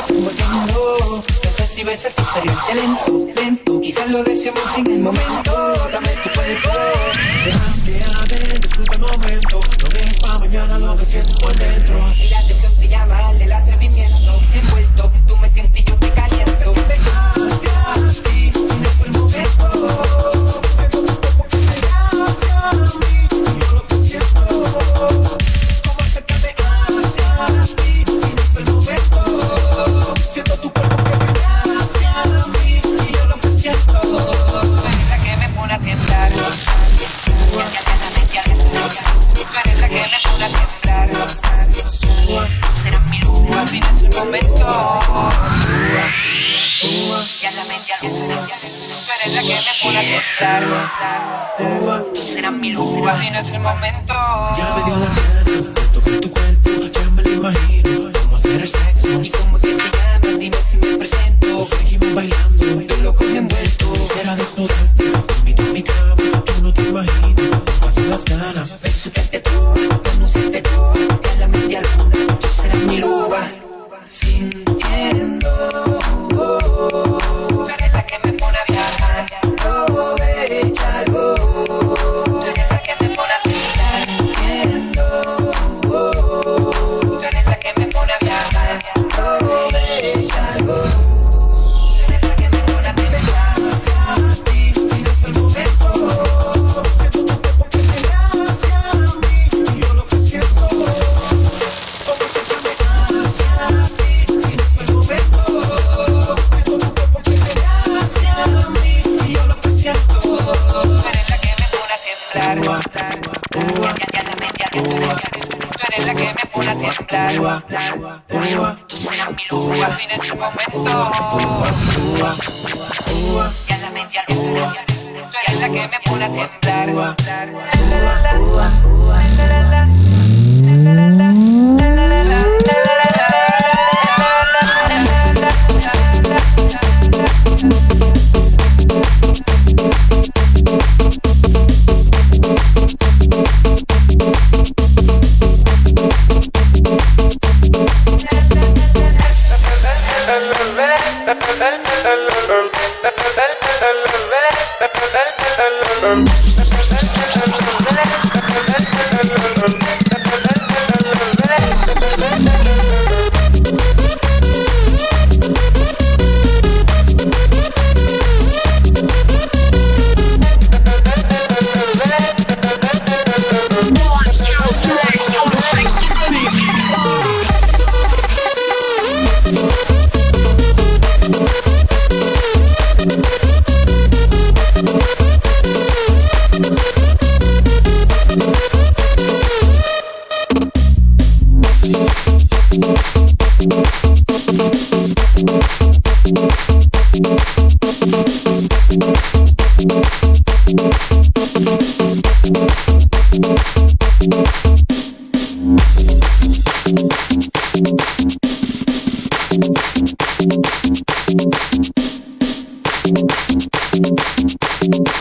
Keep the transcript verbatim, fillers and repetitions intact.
se envolviendo. No sé si ves diferente, lento, lento. Quizás lo deseamos en el momento. Dame tu cuerpo. Déjate a ver, disfruta el momento. No dejes pa' mañana lo que sientes por dentro. Si la atención te llama, el atrevimiento. Envuelto, tú me tientas y yo te caliento. Te hacia ti, Si no fue el momento. siento tu cuerpo que te hacia mí. Y yo lo que siento, como acércate hacia ti. Si no fue el momento. Siento tu cuerpo que te hacia mí. Y yo lo que siento. Tú eres la que me pone a temblar. Tú eres la que me pone a temblar. Tú serás mi luz, así no es el momento. Ya la mente al tú eres la que me pone a temblar. Tú serás mi luz, así no es el momento. Ya me dio las ganas de tocar tu cuerpo. Ya me lo imagino, cómo hacer el sexo. Y como que te llamas, dime si me presento. Seguimos bailando, Estoy loco y envuelto. quisiera desnudarte, te invito a mi cama. Tú no te imaginas, pasan las ganas. Besuquete tú, conocerte tú. Ya la mente al luna, tú serás mi luba. Sintiendo. Tú eres la que me pone a viajar. Aprovechalo. Tú eres la que me pone a pensar. Sintiendo. Tú eres la que me pone a viajar. Aprovechalo. Tú eres la que me pone a pensar. Si no fue el momento. Siento tu cuerpo que te hacia mí. Y yo lo que siento, como acércame hacia ti. Si no fue el momento. Siento tu cuerpo que te hacia mí. Y yo lo que siento. Tú eres la que me pone a temblar. Ya, ya, ya la mente adentro. Tú eres la que me pone a temblar. Tú serás mi luz, así no es el momento. Ya la mente adentro. Tú eres la que me pone a temblar. La, la, la, la, la, la, la, la, la, la. We'll be right back.